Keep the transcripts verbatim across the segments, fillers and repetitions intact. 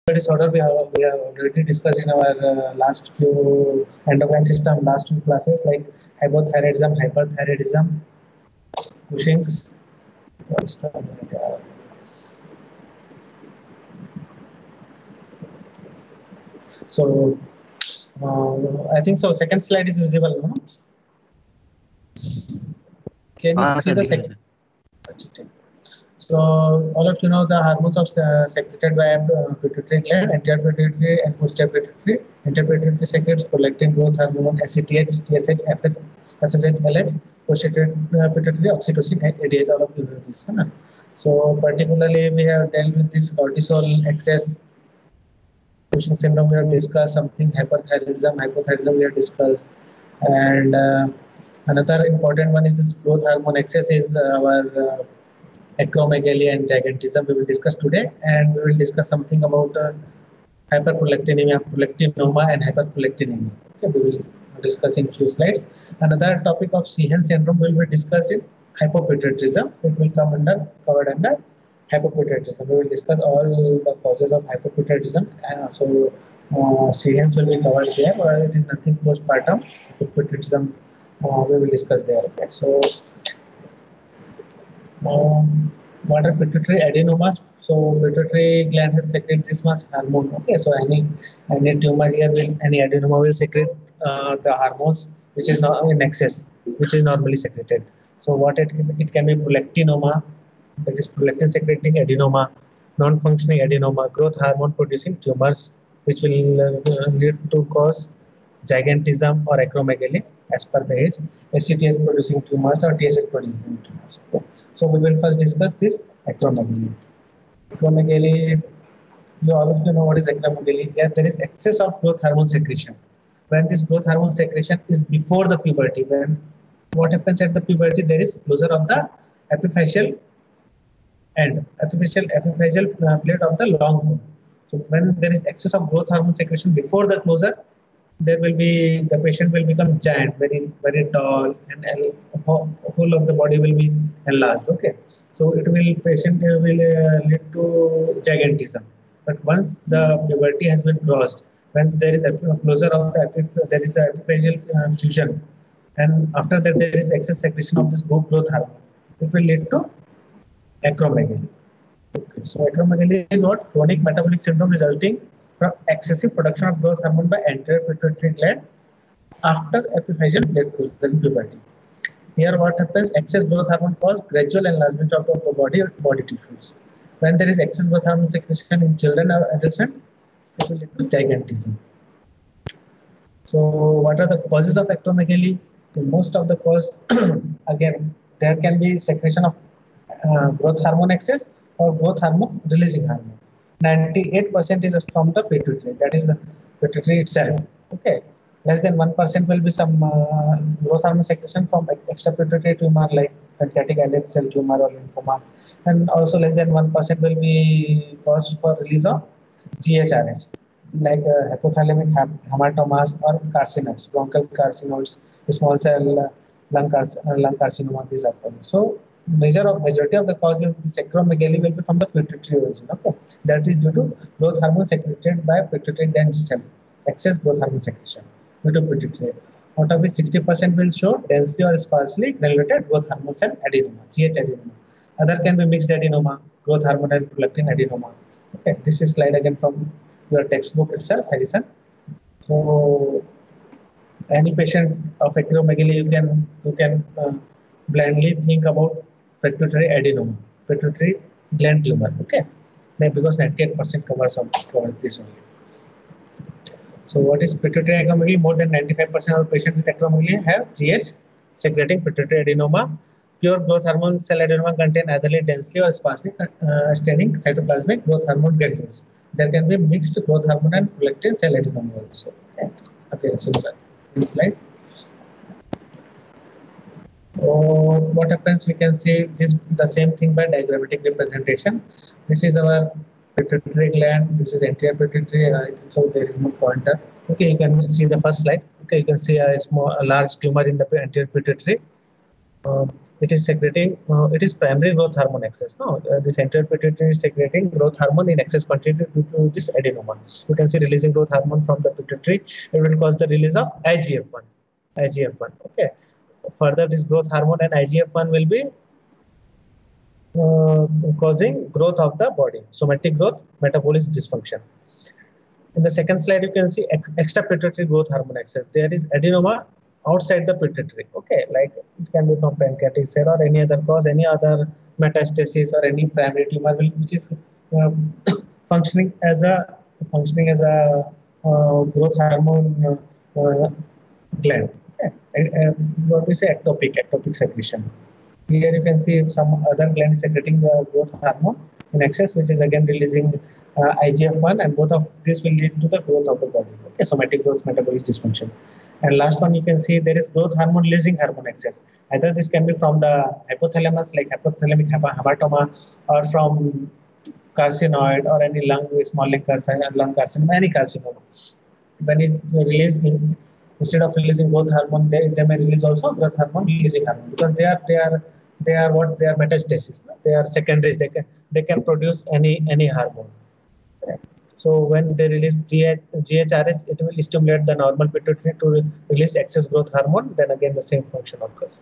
disorder we have we have already discussed in our uh, last few endocrine system last few classes, like hypothyroidism, hyperthyroidism, Cushing's. So uh, I think so. Second slide is visible, no? Can you Ah, see sir, the दिख रहा है, second? sir. So all of you know the hormones of uh, secreted by uh, pituitary gland, anterior pituitary and posterior pituitary. Anterior pituitary secretes prolactin, growth hormone, S C T H, T S H, F S H, L H. Posterior uh, pituitary, oxytocin, A D H. All of you know this. Huh? So particularly we have dealt with this cortisol excess. Cushing syndrome we have discussed, something hyperthyroidism, hypothyroidism we have discussed, and uh, another important one is this growth hormone excess is uh, our uh, acromegaly and gigantism we will discuss today, and we will discuss something about uh, hyperprolactinemia, prolactinoma, and hyperprolactinemia. Okay, we will discuss in few slides. Another topic of Sheehan syndrome will be discussed in hypopituitarism. It will come under covered under hypopituitarism. We will discuss all the causes of hypopituitarism. Uh, so uh, Sheehan's will be covered there, or it is nothing postpartum hypopituitarism. Uh, we will discuss there. Okay, so. Um, what are pituitary adenomas? So pituitary gland has secreted this much hormone. Okay, so any any tumor here will any adenoma will secrete uh, the hormones which is not in excess, which is normally secreted. So what it can, it can be prolactinoma, that is prolactin secreting adenoma, non-functioning adenoma, growth hormone producing tumors, which will uh, lead to cause gigantism or acromegaly as per the age, S C T H producing tumors or T S H producing tumors. Okay. So we will first discuss this acromegaly. Acromegaly, you all of you know what is acromegaly. Here there is excess of growth hormone secretion. When this growth hormone secretion is before the puberty, when what happens at the puberty, there is closure of the epiphyseal end, epiphyseal epiphyseal uh, plate of the long bone. So when there is excess of growth hormone secretion before the closure, there will be the patient will become giant, very very tall, and whole of the body will be enlarged. Okay, so it will patient will uh, lead to gigantism. But once the puberty has been crossed, once there is a closure of the epiphyseal, there is the epiphyseal uh, fusion, and after that there is excess secretion of this growth hormone, it will lead to acromegaly. Okay, so acromegaly is what? Chronic metabolic syndrome resulting from excessive production of growth hormone by anterior pituitary gland after epiphyseal plate closure in puberty. Here what happens? Excess growth hormone causes gradual enlargement of the body or body tissues. When there is excess growth hormone secretion in children or adolescents, it will lead to gigantism. So what are the causes of acromegaly? So most of the cause, again, there can be secretion of uh, growth hormone excess or growth hormone releasing hormone. ninety-eight percent is from the pituitary, that is the pituitary itself. Okay, less than one percent will be some uh, growth hormone secretion from extra pituitary tumor like pancreatic islet cell tumor or lymphoma, and also less than one percent will be caused for release of G H R H, like uh, hypothalamic hematomas or carcinoids, bronchial carcinoids, small cell uh, lung, car uh, lung carcinoma, these are common. So major of majority of the cause of this acromegaly will be from the pituitary origin. Okay, that is due to growth hormone secreted by pituitary gland itself, excess growth hormone secretion due to pituitary. Out of which sixty percent will show densely or sparsely granulated growth hormone cell adenoma, G H adenoma. Other can be mixed adenoma, growth hormone and prolactin adenoma. Okay, this is slide again from your textbook itself, Harrison. So any patient of acromegaly, you can you can uh, blindly think about pituitary adenoma, pituitary gland tumor. Okay, because ninety-eight percent covers of, covers this only. So what is pituitary acromegaly? More than ninety-five percent of patients with acromegaly have G H secreting pituitary adenoma. Pure growth hormone cell adenoma contain either densely or sparsely uh, staining cytoplasmic growth hormone granules. There can be mixed growth hormone and prolactin cell adenoma also. Okay, okay, similar. Next slide. So what happens? We can see this the same thing by diagrammatic representation. This is our pituitary gland. This is anterior pituitary. I think so. There is no pointer. Okay, you can see the first slide. Okay, you can see a small, a large tumor in the anterior pituitary. uh, it is secreting, uh, it is primary growth hormone excess. No, uh, this anterior pituitary is secreting growth hormone in excess quantity due to this adenoma. You can see releasing growth hormone from the pituitary. It will cause the release of I G F one. I G F one. Okay. Further, this growth hormone and I G F one will be uh, causing growth of the body, somatic growth, metabolic dysfunction. In the second slide, you can see ex extra pituitary growth hormone excess. There is adenoma outside the pituitary. Okay, like it can be from pancreatic cell or any other cause, any other metastasis or any primary tumor will, which is um, functioning as a functioning as a uh, growth hormone uh, uh, gland. Okay. And, uh, what we say ectopic, ectopic secretion. Here you can see some other gland secreting the growth hormone in excess, which is again releasing uh, I G F one, and both of this will lead to the growth of the body. Okay, somatic growth, metabolic dysfunction. And last one, you can see there is growth hormone releasing hormone excess. Either this can be from the hypothalamus, like hypothalamic hematoma, or from carcinoid or any lung, small lung carcinoma, lung carcinoma, any carcinoma. When it releases, instead of releasing growth hormone, they, they may release also growth hormone releasing hormone, because they are they are they are what they are metastasis. They are secondaries. They can they can produce any any hormone. Okay. So when they release G H, G H R H, it will stimulate the normal pituitary to re release excess growth hormone. Then again the same function occurs.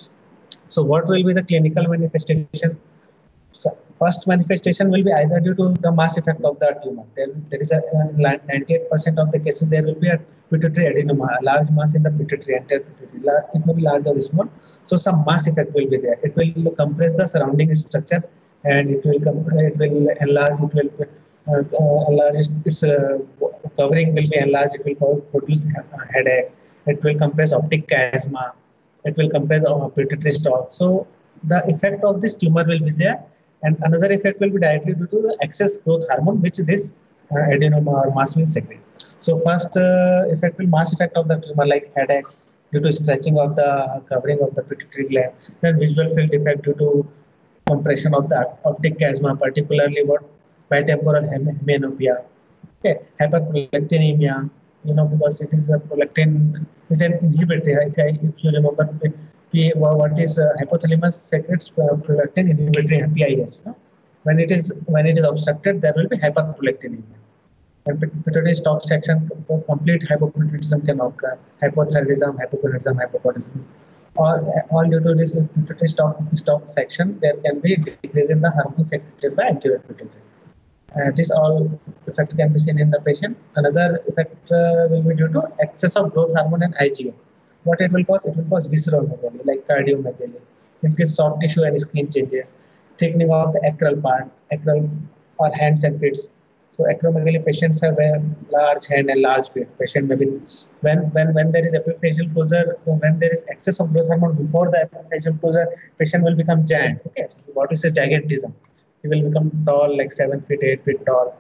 So what will be the clinical manifestation? So first manifestation will be either due to the mass effect of the tumor. There, there is a ninety-eight percent of the cases there will be a pituitary adenoma, a large mass in the pituitary, anterior pituitary. It may be large or small. So some mass effect will be there. It will compress the surrounding structure, and it will it will enlarge. It will uh, uh, enlarge its uh, covering will be enlarged. It will produce a headache. It will compress optic chiasma. It will compress uh, pituitary stalk. So the effect of this tumor will be there. And another effect will be directly due to the excess growth hormone, which this uh, adenoma or mass will secrete. So first uh, effect will mass effect of the tumor, like headache due to stretching of the covering of the pituitary gland. Then visual field defect due to compression of the optic chiasma, particularly what bitemporal hemianopia. Okay, hyperprolactinemia, you know, because it is a prolactin is an inhibitor. If, I, if you remember, what is uh, hypothalamus secretes uh, prolactin inhibitory P I S. No? When it is when it is obstructed, there will be hyperprolactinemia. And pituitary stalk section, complete hypopituitarism can occur, hypothyroidism, hypogonadism, hypocortisonism. Or all due to this pituitary stalk, stalk section, there can be decrease in the hormone secreted by anterior pituitary. Uh, this all effect can be seen in the patient. Another effect uh, will be due to excess of growth hormone and I G M. What it will cause? It will cause visceral megaly, like cardiomegaly, increased soft tissue and skin changes, thickening of the acral part, acral or hands and feet. So acromegaly patients have a large hand and large feet. Patient maybe when when when there is epiphyseal closure, when there is excess of growth hormone before the epiphyseal closure, patient will become giant. Okay, what is a gigantism? He will become tall, like seven feet, eight feet tall.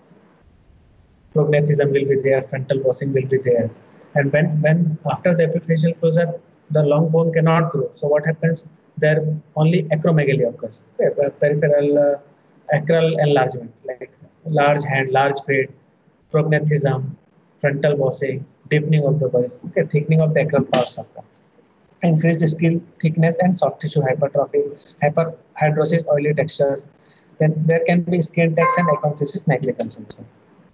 Prognathism will be there, frontal bossing will be there. And when, when after the epiphyseal closure, the long bone cannot grow. So what happens? There only acromegaly occurs. Okay, peripheral uh, acral enlargement, like large hand, large feet, prognathism, frontal bossing, deepening of the voice, okay, thickening of the acral parts of the increased skin thickness and soft tissue hypertrophy, hyperhidrosis, oily textures. Then there can be skin text and acanthosis nigricans also.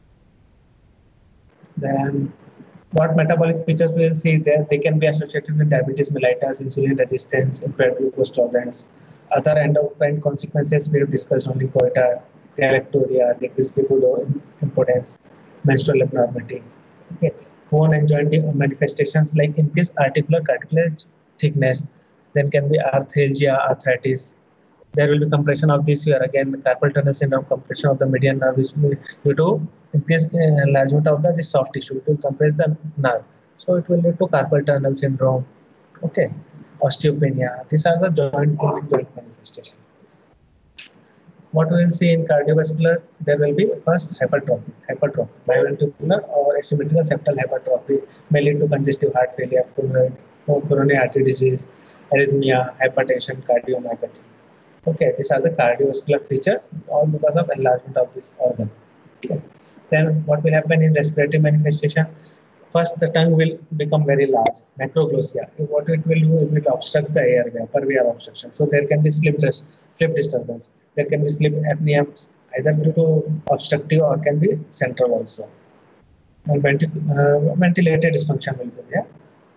Then what metabolic features we will see there? They can be associated with diabetes mellitus, insulin resistance, impaired glucose tolerance. Other endocrine consequences we have discussed only: goiter, galacturia, decreased libido, impotence, menstrual abnormality. Okay. Bone and joint manifestations like increased articular cartilage thickness. Then can be arthralgia, arthritis. There will be compression of this here, again carpal tunnel syndrome, compression of the median nerve is due to increased enlargement of the this soft tissue. It will compress the nerve, so it will lead to carpal tunnel syndrome. Okay, osteopenia. These are the joint joint manifestations. What we will see in cardiovascular, there will be first hypertrophy, hypertrophy, biventricular or asymmetrical septal hypertrophy may lead to congestive heart failure, coronary artery disease, arrhythmia, hypertension, cardiomyopathy. Okay, these are the cardiovascular features, all because of enlargement of this organ. Okay. Then what will happen in respiratory manifestation? First, the tongue will become very large, macroglossia. What it will do, it will obstructs the air, upper air obstruction. So there can be sleep, sleep disturbance. There can be sleep apnea, either due to obstructive or can be central also. And ventil uh, ventilated dysfunction will be there.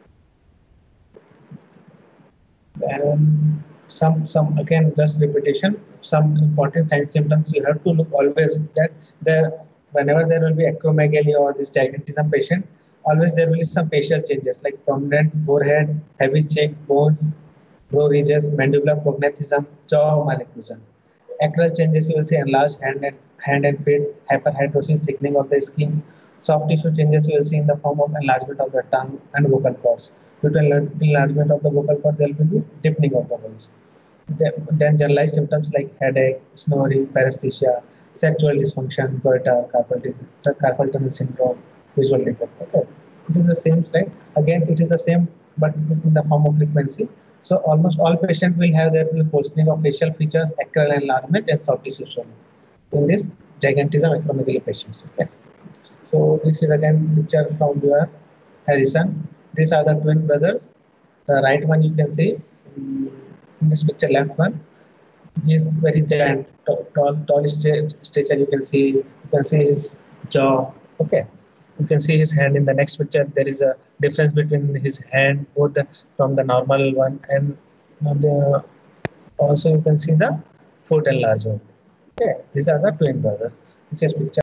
And some, some again, just repetition. Some important sign symptoms you have to look always that there, whenever there will be acromegaly or this gigantism patient, always there will be some facial changes like prominent forehead, heavy cheek bones, brow ridges, mandibular prognathism, jaw malocclusion. Acral changes you will see enlarged hand and hand and feet, hyperhidrosis, thickening of the skin. Soft tissue changes you will see in the form of enlargement of the tongue and vocal cords. Due to enlargement of the vocal cord, there will be deepening of the voice. Then generalized symptoms like headache, snoring, paresthesia, sexual dysfunction, goiter, carpal, carpal tunnel syndrome, visual defect. Okay, it is the same slide. Again, it is the same, but in the form of frequency. So almost all patients will have their worsening of facial features, acral enlargement, and soft tissue swelling in this gigantism acromegaly patients. Okay. So this is again picture from your Harrison. These are the twin brothers. The right one you can see in this picture, left one. He is very giant, tall, tall, tall stature. You can see, you can see his jaw. Okay, you can see his hand in the next picture. There is a difference between his hand, both the, from the normal one, and the, also you can see the foot enlargement. Okay, these are the twin brothers. This is picture